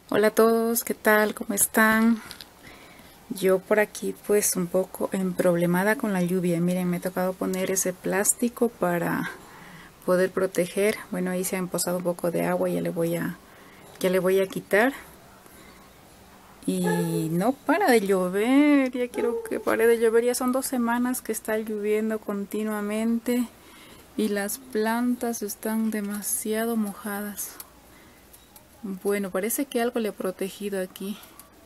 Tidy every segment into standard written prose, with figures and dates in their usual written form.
Hola a todos, ¿qué tal? ¿Cómo están? Yo por aquí pues un poco emproblemada con la lluvia. Miren, me ha tocado poner ese plástico para poder proteger. Bueno, ahí se ha empozado un poco de agua, ya le voy a quitar. Y no para de llover, ya quiero que pare de llover. Ya son 2 semanas que está lloviendo continuamente y las plantas están demasiado mojadas. Bueno, parece que algo le ha protegido aquí,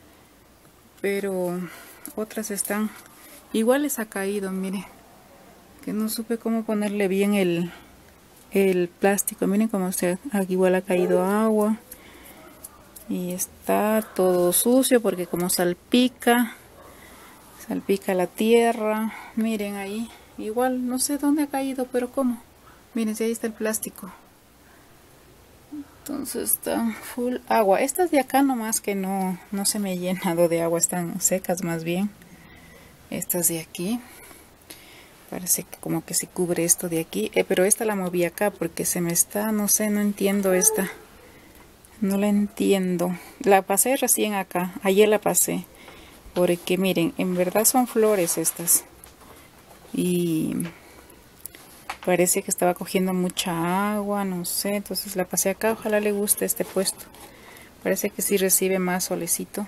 pero otras están iguales, ha caído. Mire, que no supe cómo ponerle bien el plástico. Miren cómo aquí igual ha caído agua y está todo sucio porque como salpica la tierra. Miren ahí, igual no sé dónde ha caído, pero cómo. Miren, si ahí está el plástico. Entonces está full agua. Estas de acá nomás que no se me ha llenado de agua, están secas más bien. Estas de aquí parece que como que se cubre esto de aquí, pero esta la moví acá porque se me está, no sé, no entiendo esta, no la entiendo. La pasé recién acá, ayer la pasé, porque miren, en verdad son flores estas y parece que estaba cogiendo mucha agua, no sé, entonces la pasé acá. Ojalá le guste este puesto, parece que sí recibe más solecito.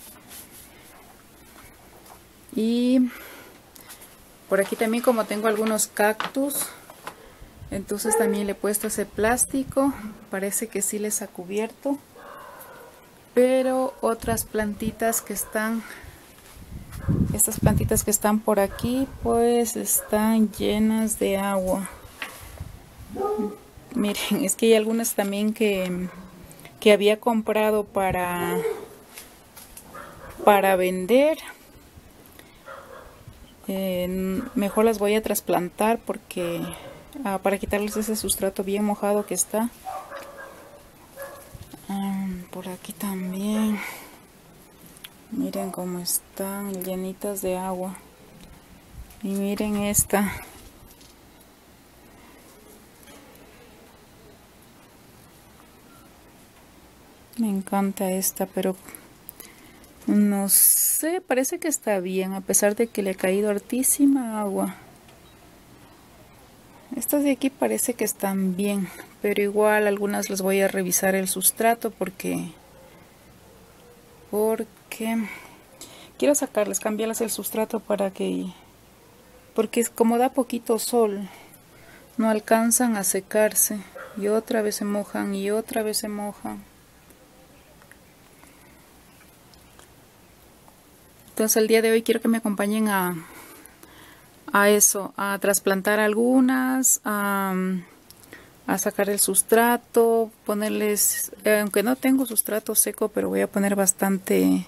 Y por aquí también, como tengo algunos cactus, entonces también le he puesto ese plástico. Parece que sí les ha cubierto, pero otras plantitas que están, estas plantitas que están por aquí, pues están llenas de agua. Miren, es que hay algunas también que había comprado para vender. Mejor las voy a trasplantar porque para quitarles ese sustrato bien mojado que está. Por aquí también, miren cómo están llenitas de agua. Y miren esta, me encanta esta, pero no sé, parece que está bien a pesar de que le ha caído hartísima agua. Estas de aquí parece que están bien, pero igual algunas les voy a revisar el sustrato porque quiero sacarles, cambiarles el sustrato porque como da poquito sol, no alcanzan a secarse y otra vez se mojan y otra vez se mojan. Entonces el día de hoy quiero que me acompañen a trasplantar algunas, a sacar el sustrato, ponerles, aunque no tengo sustrato seco, pero voy a poner bastante,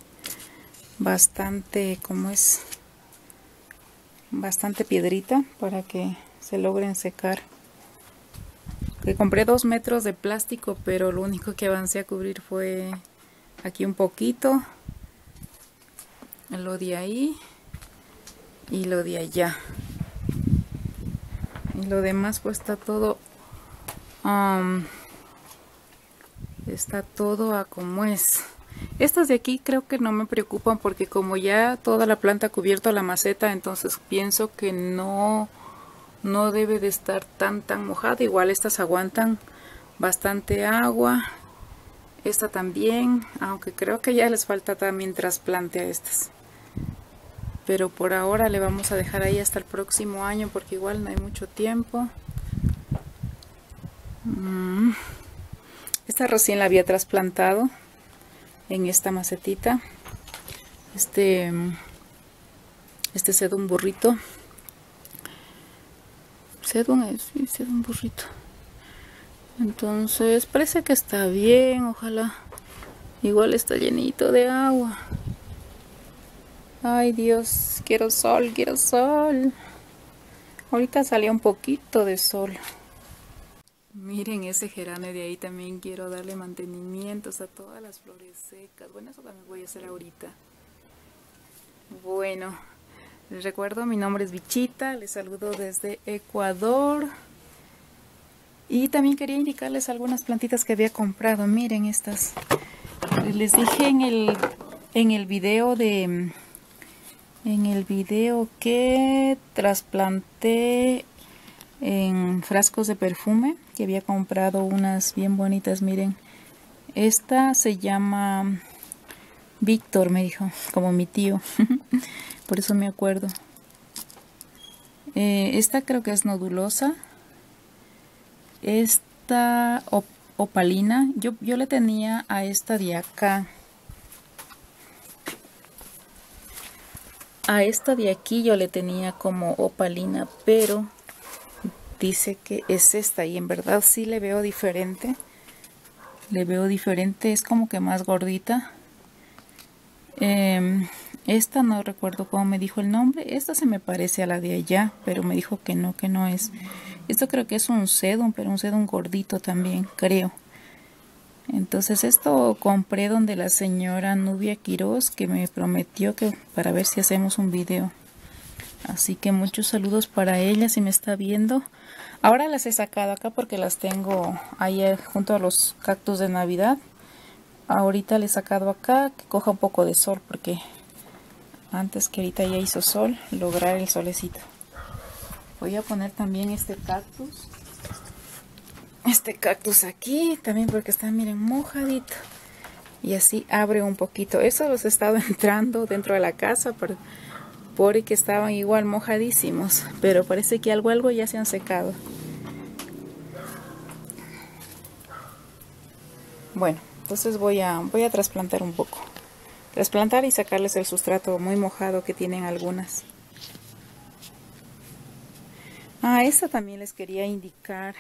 como es, bastante piedrita para que se logren secar. Que compré 2 metros de plástico, pero lo único que avancé a cubrir fue aquí un poquito, lo de ahí y lo de allá, y lo demás pues está todo a como es. Estas de aquí creo que no me preocupan porque como ya toda la planta ha cubierto la maceta, entonces pienso que no debe de estar tan mojada. Igual estas aguantan bastante agua, esta también, aunque creo que ya les falta también trasplante a estas, pero por ahora le vamos a dejar ahí hasta el próximo año porque igual no hay mucho tiempo. Esta recién la había trasplantado en esta macetita. Este sedum burrito, sedum burrito. Entonces parece que está bien, ojalá. Igual está llenito de agua. Ay Dios, quiero sol, quiero sol. Ahorita salió un poquito de sol. Miren ese geranio de ahí, también quiero darle mantenimientos a todas las flores secas. Bueno, eso también voy a hacer ahorita. Bueno, les recuerdo, mi nombre es Bichita, les saludo desde Ecuador. Y también quería indicarles algunas plantitas que había comprado. Miren estas. Les dije en el video que trasplanté en frascos de perfume, que había comprado unas bien bonitas. Miren, esta se llama Víctor, me dijo, como mi tío. Por eso me acuerdo. Esta creo que es nodulosa. Esta opalina, yo le tenía a esta de acá. A esta de aquí yo le tenía como opalina, pero dice que es esta y en verdad sí le veo diferente. Le veo diferente, es como que más gordita. Esta no recuerdo cómo me dijo el nombre. Esta se me parece a la de allá, pero me dijo que no es. Esto creo que es un sedum, pero un sedum gordito también, creo. Entonces esto compré donde la señora Nubia Quiroz, que me prometió que para ver si hacemos un video. Así que muchos saludos para ella si me está viendo. Ahora las he sacado acá porque las tengo ahí junto a los cactus de Navidad. Ahorita le he sacado acá que coja un poco de sol, porque antes que ahorita ya hizo sol, lograr el solecito. Voy a poner también este cactus. Este cactus aquí también porque está, miren, mojadito. Y así abre un poquito. Estos los he estado entrando dentro de la casa porque estaban igual mojadísimos. Pero parece que algo ya se han secado. Bueno, entonces voy a trasplantar un poco. Trasplantar y sacarles el sustrato muy mojado que tienen algunas. Esta también les quería indicar.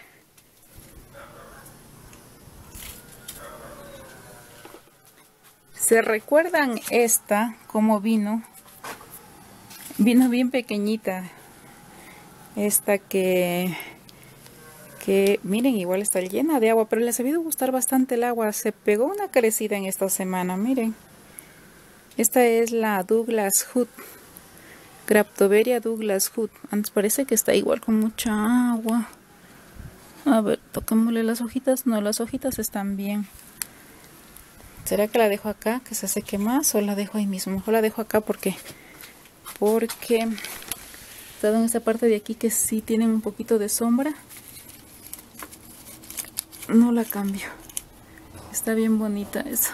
¿Se recuerdan esta cómo vino? Vino bien pequeñita. Esta que miren, igual está llena de agua, pero les ha debido gustar bastante el agua. Se pegó una crecida en esta semana, miren. Esta es la Douglas Hood. Graptoveria Douglas Hood. Antes parece que está igual con mucha agua. A ver, toquémosle las hojitas. No, las hojitas están bien. ¿Será que la dejo acá, que se seque más, o la dejo ahí mismo? Mejor la dejo acá porque todo en esta parte de aquí que sí tienen un poquito de sombra. No la cambio. Está bien bonita esa.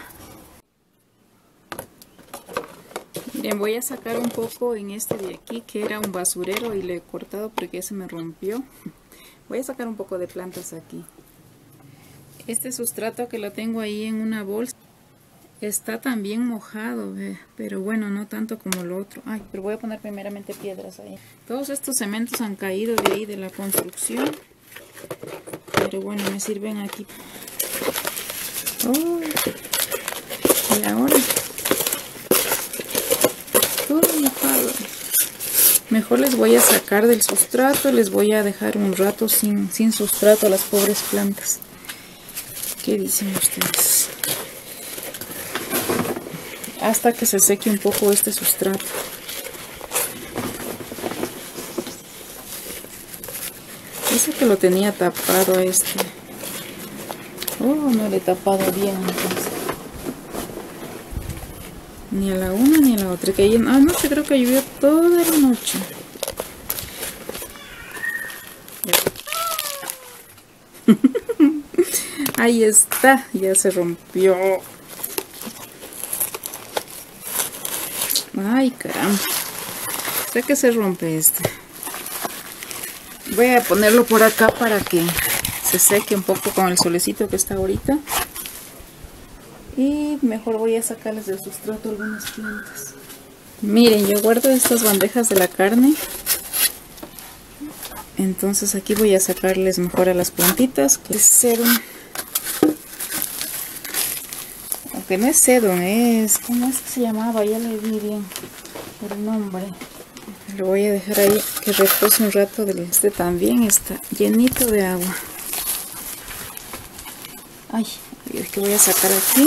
Miren, voy a sacar un poco en este de aquí, que era un basurero y le he cortado porque se me rompió. Voy a sacar un poco de plantas aquí. Este sustrato que lo tengo ahí en una bolsa está también mojado, pero bueno, no tanto como lo otro. Pero voy a poner primeramente piedras ahí. Todos estos cementos han caído de ahí de la construcción, pero bueno, me sirven aquí. Y ahora todo mojado. Mejor les voy a sacar del sustrato, les voy a dejar un rato sin sustrato a las pobres plantas. ¿Qué dicen ustedes? Hasta que se seque un poco este sustrato. Dice que lo tenía tapado a este. No le he tapado bien entonces. Ni a la una ni a la otra. Que anoche creo que llovió toda la noche. Ahí está, ya se rompió. Ay, caramba. ¿Será que se rompe este? Voy a ponerlo por acá para que se seque un poco con el solecito que está ahorita. Y mejor voy a sacarles del sustrato algunas plantas. Miren, yo guardo estas bandejas de la carne. Entonces aquí voy a sacarles mejor a las plantitas, que es sedum. Aunque no es sedum, es... ¿cómo es que se llamaba? Ya le vi bien el nombre. Lo voy a dejar ahí que repose un rato. Este también está llenito de agua. Ay, es que voy a sacar aquí.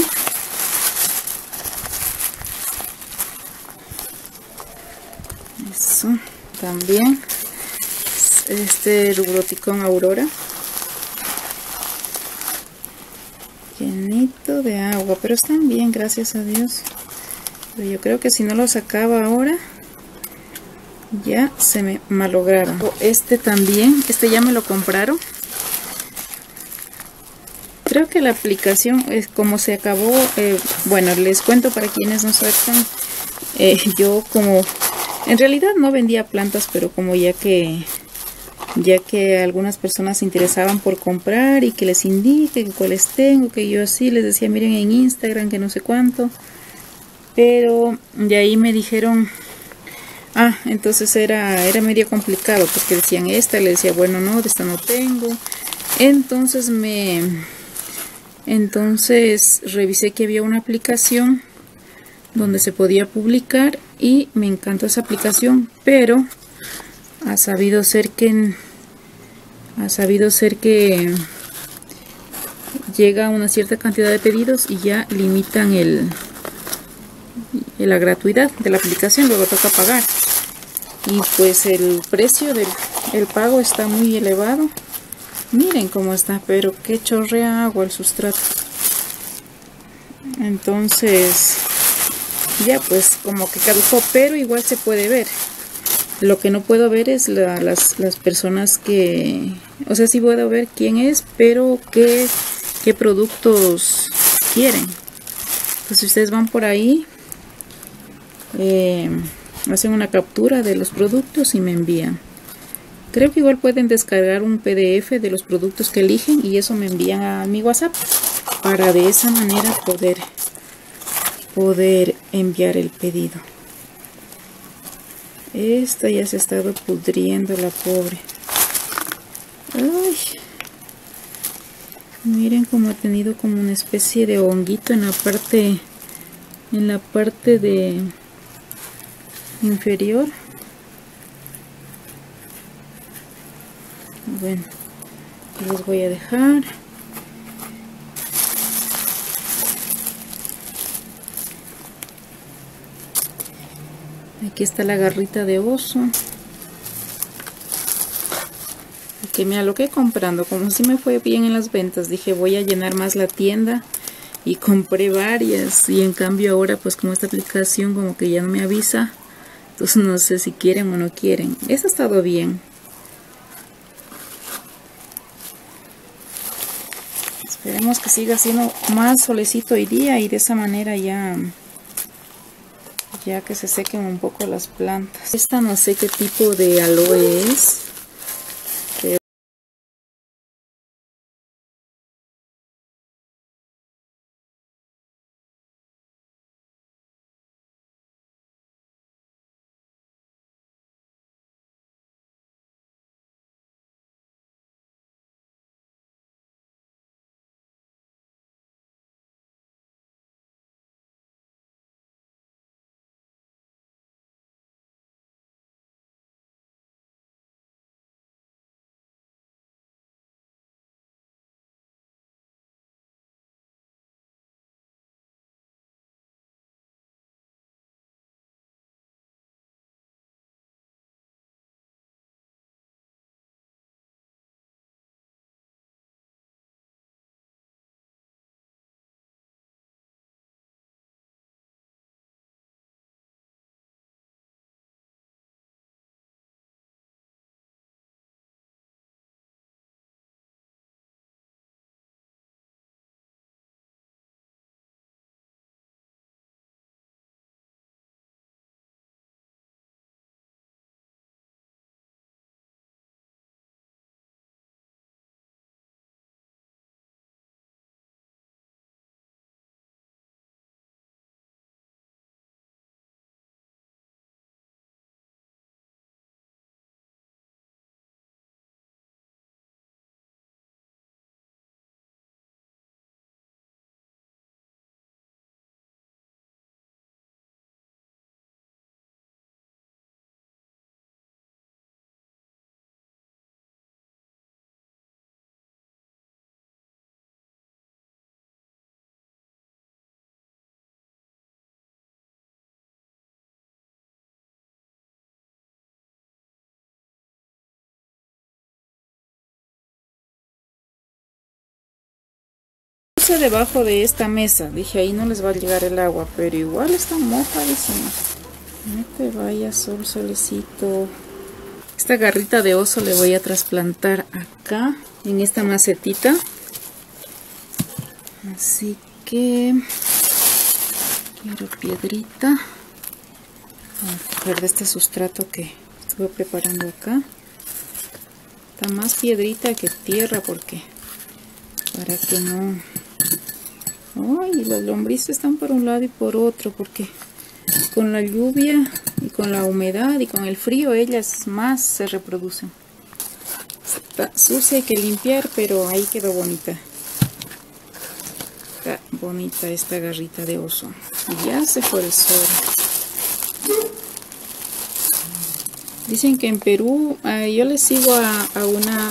Eso, también. Este Rubroticon Aurora. Llenito de agua. agua, pero están bien, gracias a Dios. Pero yo creo que si no lo sacaba ahora, ya se me malograron. Este también, este ya me lo compraron. Creo que la aplicación es como se acabó. Bueno, les cuento para quienes no sepan. Yo como en realidad no vendía plantas, pero como ya que algunas personas se interesaban por comprar y que les indique que cuáles tengo, que yo así les decía, miren en Instagram, que no sé cuánto. Pero de ahí me dijeron, entonces era medio complicado, porque decían esta, le decía, bueno, no, de esta no tengo. Entonces revisé que había una aplicación donde se podía publicar y me encantó esa aplicación, pero ha sabido ser que llega a una cierta cantidad de pedidos y ya limitan la gratuidad de la aplicación, luego toca pagar. Y pues el precio del pago está muy elevado. Miren cómo está, pero que chorrea agua el sustrato. Entonces ya pues como que caducó, pero igual se puede ver. Lo que no puedo ver es las personas que, o sea, sí puedo ver quién es, pero qué productos quieren. Pues si ustedes van por ahí, hacen una captura de los productos y me envían. Creo que igual pueden descargar un PDF de los productos que eligen y eso me envían a mi WhatsApp para de esa manera poder enviar el pedido. Esta ya se ha estado pudriendo, la pobre. Ay, miren cómo ha tenido como una especie de honguito en la parte de inferior. Bueno, los voy a dejar. Aquí está la garrita de oso. Que me aloqué comprando, como si me fue bien en las ventas, dije voy a llenar más la tienda y compré varias, y en cambio ahora pues como esta aplicación como que ya no me avisa, entonces no sé si quieren o no quieren. Eso ha estado bien. Esperemos que siga siendo más solecito hoy día y de esa manera ya que se sequen un poco las plantas. Esta no sé qué tipo de aloe es. Puse debajo de esta mesa, dije ahí no les va a llegar el agua, pero igual están mojadísimas. No te vayas, solecito. Esta garrita de oso le voy a trasplantar acá en esta macetita, así que quiero piedrita. Vamos a coger de este sustrato que estuve preparando acá. Está más piedrita que tierra porque para que no... ¡Ay! Las lombrices están por un lado y por otro porque con la lluvia y con la humedad y con el frío ellas más se reproducen. Está sucia, hay que limpiar, pero ahí quedó bonita. Está bonita esta garrita de oso. Y ya se fue el sol. Dicen que en Perú, yo le sigo a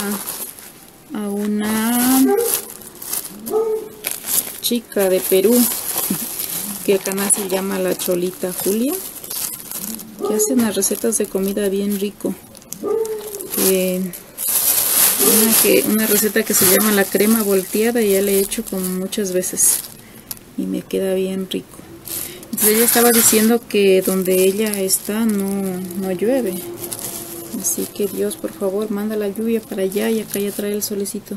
una chica de Perú, que el canal se llama La Cholita Julia, que hace unas recetas de comida bien rico. Una receta que se llama la crema volteada, y ya le he hecho como muchas veces y me queda bien rico. Entonces ella estaba diciendo que donde ella está no llueve, así que Dios, por favor, manda la lluvia para allá, y acá ya trae el solecito.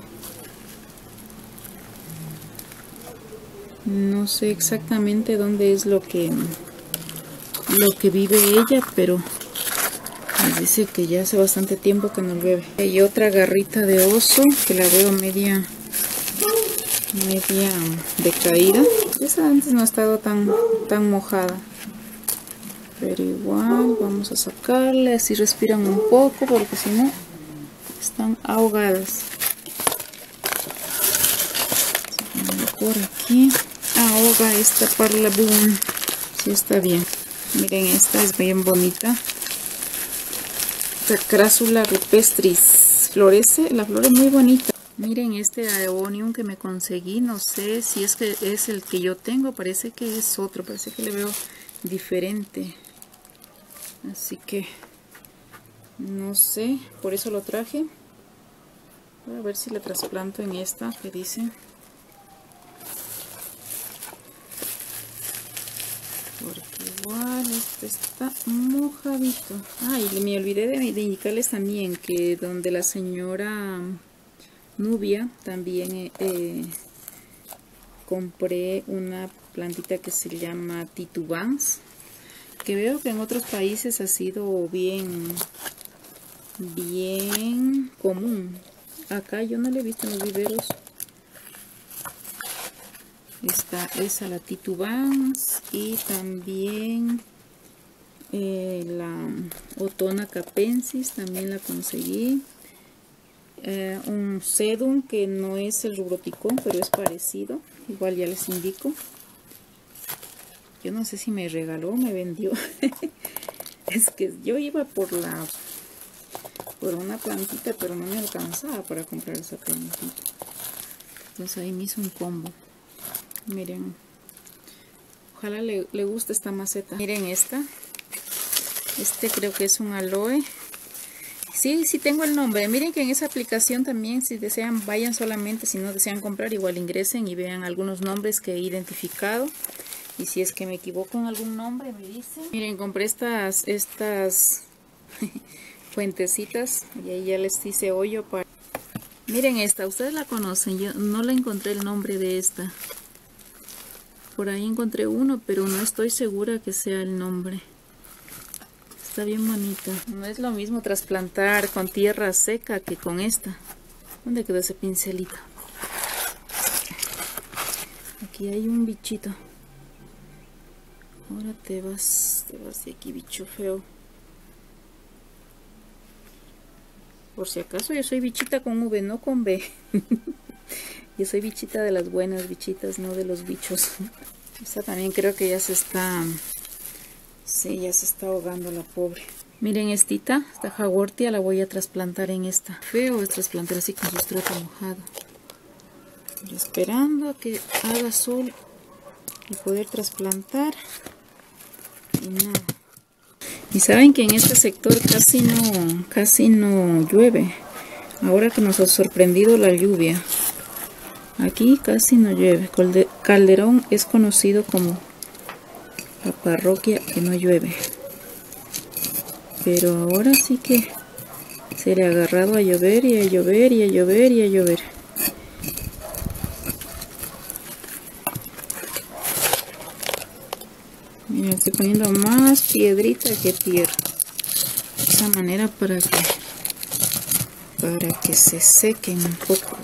No sé exactamente dónde es lo que vive ella, pero nos dice que ya hace bastante tiempo que no llueve. Hay otra garrita de oso que la veo media decaída. Esa antes no ha estado tan mojada, pero igual vamos a sacarle, así respiran un poco, porque si no están ahogadas. Por aquí ahoga esta parlabum. Sí, está bien. Miren, esta es bien bonita. Esta Crassula rupestris florece, la flor es muy bonita. Miren este aeonium que me conseguí, no sé si es que es el que yo tengo, parece que es otro, parece que le veo diferente, así que no sé, por eso lo traje. Voy a ver si le trasplanto en esta que dice, porque igual este está mojadito. Y me olvidé de indicarles también que donde la señora Nubia también compré una plantita que se llama titubans, que veo que en otros países ha sido bien común. Acá yo no la he visto en los viveros. Esta es la titubans, y también la Otona capensis también la conseguí. Un sedum que no es el rubroticón, pero es parecido, igual ya les indico. Yo no sé si me regaló o me vendió. Es que yo iba por una plantita, pero no me alcanzaba para comprar esa plantita. Entonces ahí me hizo un combo. Miren, ojalá le guste esta maceta. Miren esta. Este creo que es un aloe. Sí tengo el nombre. Miren que en esa aplicación también, si desean, vayan solamente. Si no desean comprar, igual ingresen y vean algunos nombres que he identificado. Y si es que me equivoco en algún nombre, me dicen. Miren, compré estas fuentecitas, y ahí ya les hice hoyo para... Miren esta, ustedes la conocen. Yo no la encontré el nombre de esta. Por ahí encontré uno, pero no estoy segura que sea el nombre. Está bien bonita. No es lo mismo trasplantar con tierra seca que con esta. ¿Dónde quedó ese pincelito? Aquí hay un bichito. Ahora te vas de aquí, bicho feo. Por si acaso, yo soy bichita con V, no con B. Yo soy bichita de las buenas bichitas, no de los bichos. Esta también creo que ya se está... Sí, ya se está ahogando la pobre. Miren esta Haworthia, la voy a trasplantar en esta. Feo es trasplantar así con sustrato mojado. Y esperando a que haga sol y poder trasplantar. Y nada. Y saben que en este sector casi no llueve. Ahora que nos ha sorprendido la lluvia. Aquí casi no llueve. Calderón es conocido como la parroquia que no llueve. Pero ahora sí que se le ha agarrado a llover y a llover y a llover y a llover. Mira, estoy poniendo más piedrita que tierra. De esa manera para que se sequen un poco.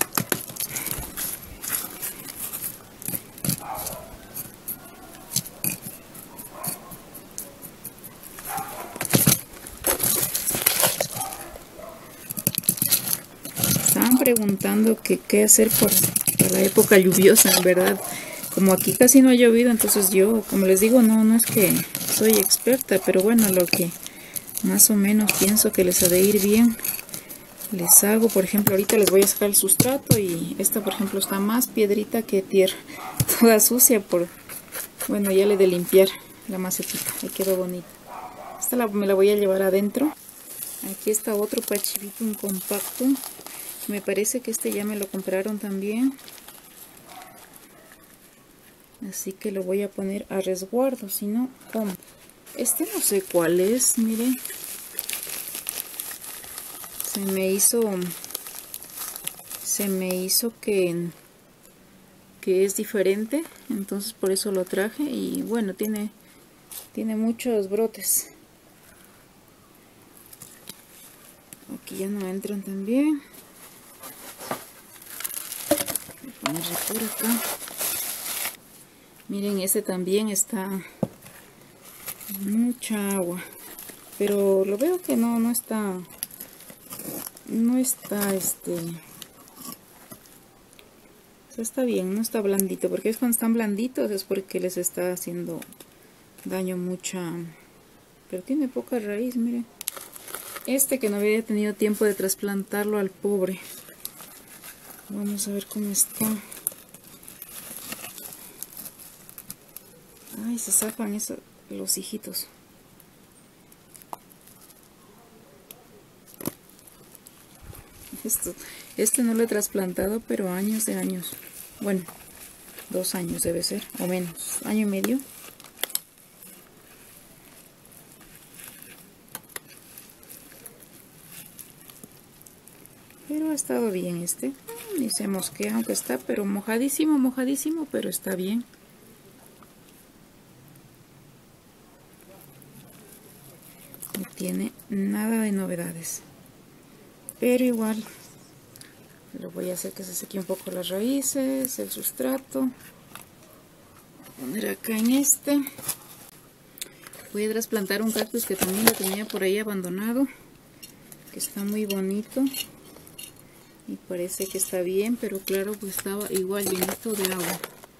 Estaban preguntando que qué hacer para la época lluviosa, en verdad. Como aquí casi no ha llovido, entonces yo, como les digo, no es que soy experta, pero bueno, lo que más o menos pienso que les ha de ir bien, les hago. Por ejemplo, ahorita les voy a sacar el sustrato y esta, por ejemplo, está más piedrita que tierra, toda sucia bueno, ya le he de limpiar la macetita, ahí quedó bonita. Esta me la voy a llevar adentro. Aquí está otro pachivito, un compacto. Me parece que este ya me lo compraron también. Así que lo voy a poner a resguardo, si no, ¿cómo? Este no sé cuál es, miren. Se me hizo que es diferente, entonces por eso lo traje. Y bueno, tiene muchos brotes. Aquí ya no entran también. Voy a ponerle por acá. Miren, este también está mucha agua, pero lo veo que no está o sea, está bien, no está blandito, porque es cuando están blanditos es porque les está haciendo daño pero tiene poca raíz. Miren, este que no había tenido tiempo de trasplantarlo al pobre. Vamos a ver cómo está. Ay, se zafan los hijitos. Este no lo he trasplantado, pero años de años. Bueno, 2 años debe ser, o menos, año y medio. Pero ha estado bien este. Ni se mosquea, aunque está, pero mojadísimo, pero está bien. No tiene nada de novedades, pero igual lo voy a hacer que se seque un poco las raíces, el sustrato. Voy a poner acá en este. Voy a trasplantar un cactus que también lo tenía por ahí abandonado, que está muy bonito y parece que está bien, pero claro, pues estaba igual llenito de agua.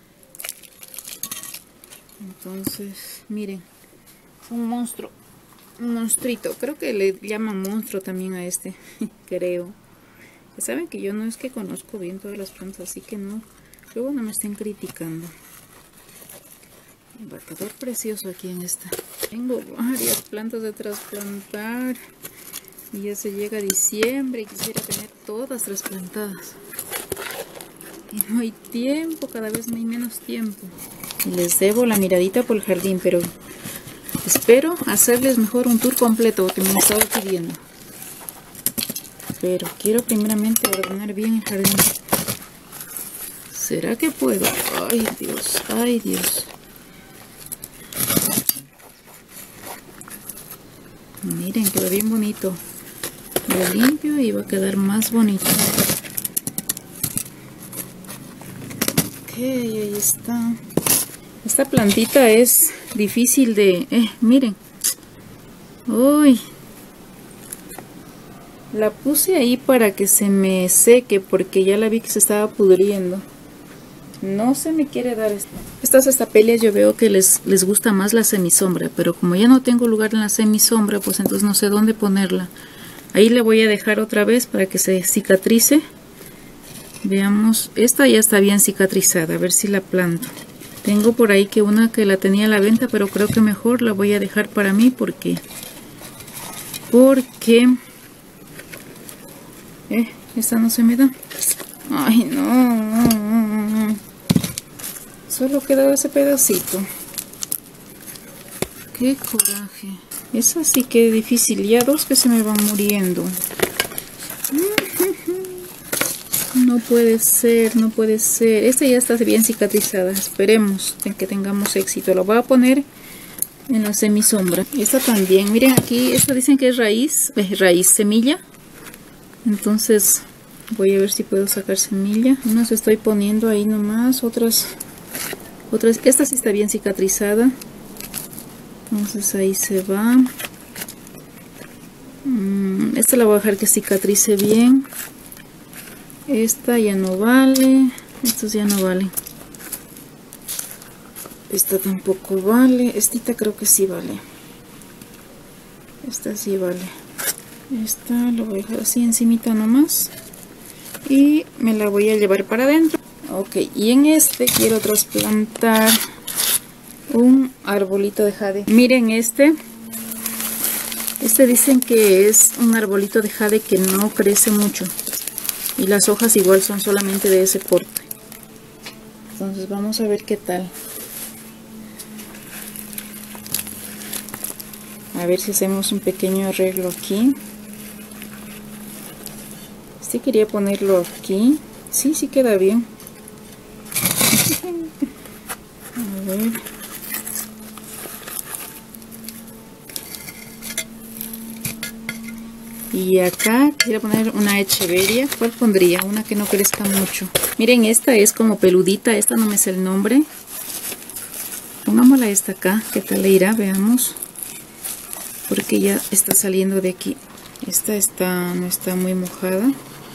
Entonces miren, un monstruo. Un monstruito, creo que le llaman monstruo también a este, creo. Ya saben que yo no es que conozco bien todas las plantas, así que no, luego no me estén criticando. Un batedor precioso aquí en esta. Tengo varias plantas de trasplantar y ya se llega a diciembre y quisiera tener todas trasplantadas. Y no hay tiempo, cada vez hay menos tiempo. Y les debo la miradita por el jardín, pero espero hacerles mejor un tour completo que me han estado pidiendo. Pero quiero primeramente ordenar bien el jardín. ¿Será que puedo? Ay Dios, ay Dios. Miren, quedó bien bonito. Lo limpio y va a quedar más bonito. Ok, ahí está. Esta plantita es difícil de... miren. Uy. La puse ahí para que se me seque porque ya la vi que se estaba pudriendo. No se me quiere dar esto. Estas estapelias yo veo que les gusta más la semisombra, pero como ya no tengo lugar en la semisombra, pues entonces no sé dónde ponerla. Ahí le voy a dejar otra vez para que se cicatrice. Veamos, esta ya está bien cicatrizada, a ver si la planto. Tengo por ahí que una que la tenía a la venta, pero creo que mejor la voy a dejar para mí porque esta no se me da. Ay, no. Solo quedó ese pedacito. Qué coraje. Es así que difícil. Ya dos que se me van muriendo. No puede ser, no puede ser. Esta ya está bien cicatrizada. Esperemos que tengamos éxito. Lo voy a poner en la semisombra. Esta también. Miren aquí, esta dicen que es raíz, semilla. Entonces voy a ver si puedo sacar semilla. Unas estoy poniendo ahí nomás. Otras. Esta sí está bien cicatrizada. Entonces ahí se va. Esta la voy a dejar que cicatrice bien. Esta ya no vale. Estos ya no valen. Esta tampoco vale. Esta creo que sí vale. Esta sí vale. Esta lo voy a dejar así encimita nomás. Y me la voy a llevar para adentro. Ok, y en este quiero trasplantar un arbolito de jade. Miren este. Este dicen que es un arbolito de jade que no crece mucho. Y las hojas igual son solamente de ese porte. Entonces vamos a ver qué tal. A ver si hacemos un pequeño arreglo aquí. Sí quería ponerlo aquí. Sí, sí queda bien. A ver. Y acá quisiera poner una echeveria. ¿Cuál pondría? Una que no crezca mucho. Miren, esta es como peludita. Esta no me sé el nombre. Pongámosla esta acá. ¿Qué tal le irá? Veamos. Porque ya está saliendo de aquí. Esta no está muy mojada.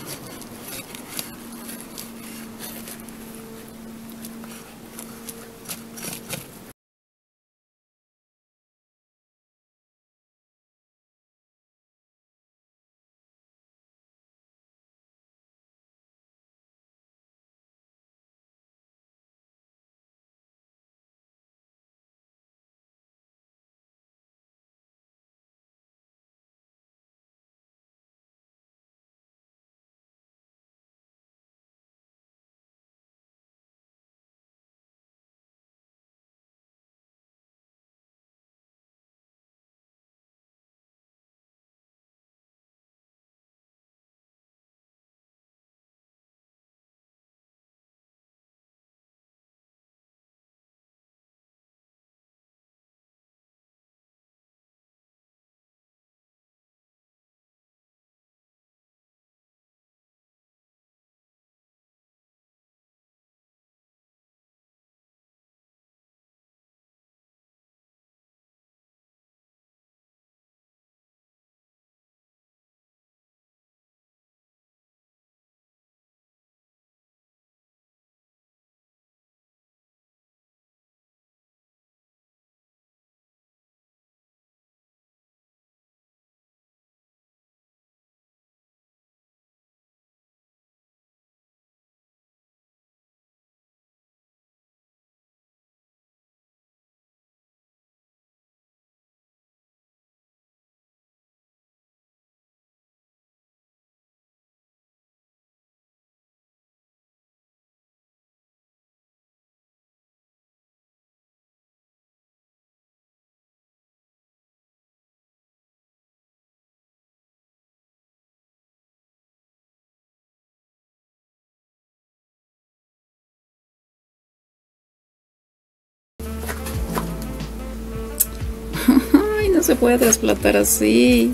Ay, no se puede trasplantar así.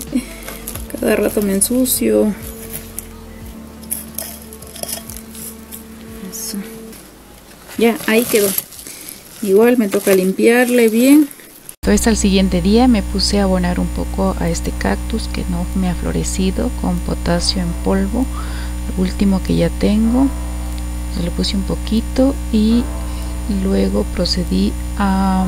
Cada rato me ensucio. Eso. Ya, ahí quedó. Igual me toca limpiarle bien. Entonces al siguiente día me puse a abonar un poco a este cactus que no me ha florecido con potasio en polvo. Lo último que ya tengo. Le puse un poquito y luego procedí a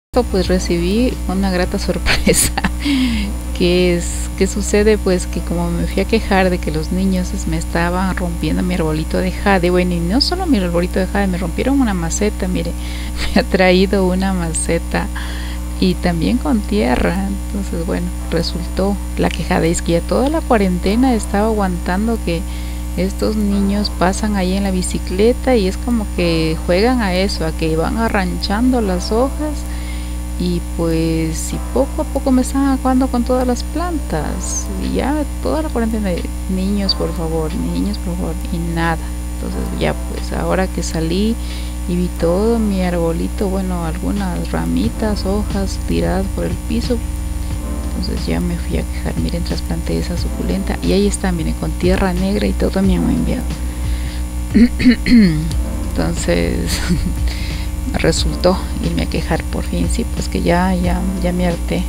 pues recibí una grata sorpresa. ¿Qué sucede? Pues que como me fui a quejar de que los niños me estaban rompiendo mi arbolito de jade, bueno, y no solo mi arbolito de jade, me rompieron una maceta, mire, me ha traído una maceta y también con tierra. Entonces bueno, resultó la quejada es que ya toda la cuarentena estaba aguantando que estos niños pasan ahí en la bicicleta y es como que juegan a eso, a que van arranchando las hojas. Y pues si poco a poco me están acabando con todas las plantas y ya toda la cuarentena de niños por favor y nada. Entonces ya pues ahora que salí y vi todo mi arbolito, bueno, algunas ramitas, hojas tiradas por el piso, entonces ya me fui a quejar. Miren, trasplanté esa suculenta y ahí está, miren, con tierra negra y todo me han enviado. Entonces resultó irme a quejar por fin, sí, pues que ya me harté.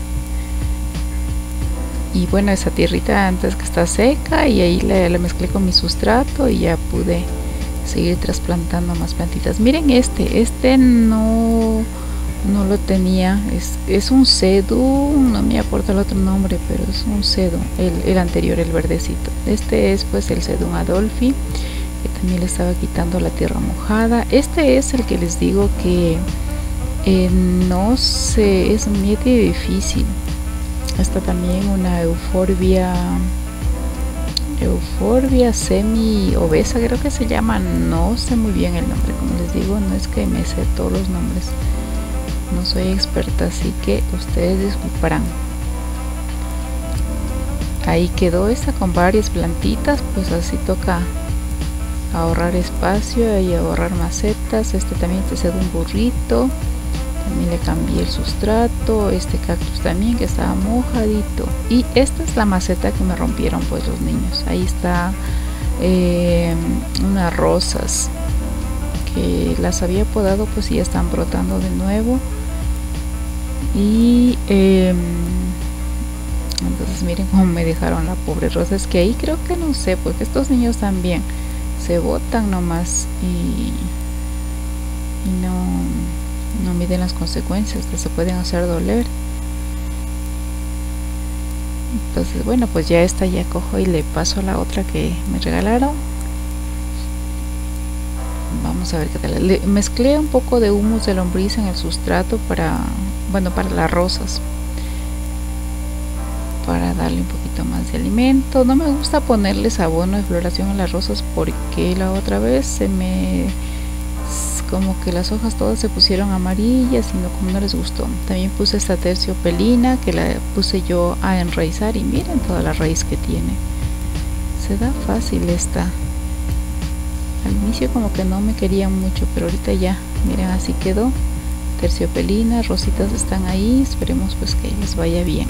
Y bueno, esa tierrita antes que está seca y ahí la mezclé con mi sustrato y ya pude seguir trasplantando más plantitas. Miren, este no lo tenía, es un sedum, no me acuerdo el otro nombre, pero es un sedum, el anterior, el verdecito. Este es pues el sedum Adolphi, que también le estaba quitando la tierra mojada. Este es el que les digo que no sé, es medio difícil. Esta también una euforbia semi obesa, creo que se llama, no sé muy bien el nombre, como les digo, no es que me sé todos los nombres, no soy experta, así que ustedes disculparán. Ahí quedó esta con varias plantitas, pues así toca ahorrar espacio y ahorrar macetas. Este también es de un burrito, también le cambié el sustrato. Este cactus también que estaba mojadito, y esta es la maceta que me rompieron pues los niños. Ahí está unas rosas que las había podado, pues ya están brotando de nuevo. Y entonces miren cómo me dejaron la pobre rosa. Es que ahí creo que no sé, porque estos niños también se botan nomás y no miden las consecuencias que se pueden hacer doler. Entonces bueno, pues ya esta ya cojo y le paso a la otra que me regalaron. Vamos a ver qué tal. Le mezclé un poco de humus de lombriz en el sustrato para las rosas, para darle un poquito más de alimento. No me gusta ponerles abono de floración a las rosas porque la otra vez como que las hojas todas se pusieron amarillas y como no les gustó. También puse esta terciopelina que la puse yo a enraizar y miren toda la raíz que tiene. Se da fácil esta. Al inicio como que no me querían mucho, pero ahorita ya, miren, así quedó. Terciopelina, rositas están ahí, esperemos pues que les vaya bien.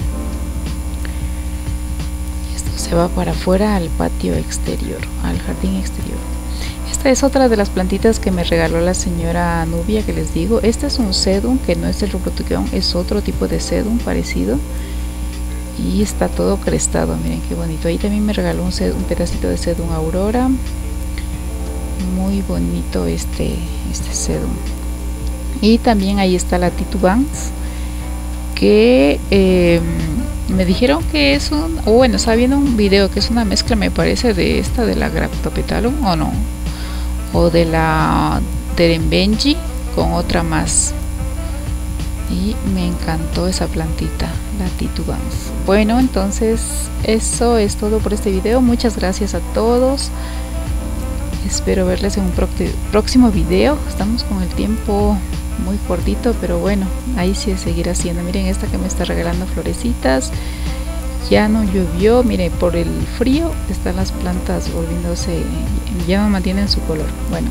Se va para afuera al patio exterior, al jardín exterior. Esta es otra de las plantitas que me regaló la señora Nubia, que les digo. Este es un sedum, que no es el rubrotiqueón, es otro tipo de sedum parecido. Y está todo crestado, miren qué bonito. Ahí también me regaló un pedacito de sedum aurora. Muy bonito este sedum. Y también ahí está la titubans, que me dijeron que es estaba viendo un video que es una mezcla, me parece, de la Graptopetalum o no, o de la Terembenji con otra más, y me encantó esa plantita, la titubans. Bueno, entonces eso es todo por este video. Muchas gracias a todos, espero verles en un próximo video. Estamos con el tiempo muy cortito, pero bueno, ahí sí seguir haciendo. Miren esta que me está regalando florecitas. Ya no llovió, miren, por el frío están las plantas volviéndose, ya no mantienen su color. Bueno,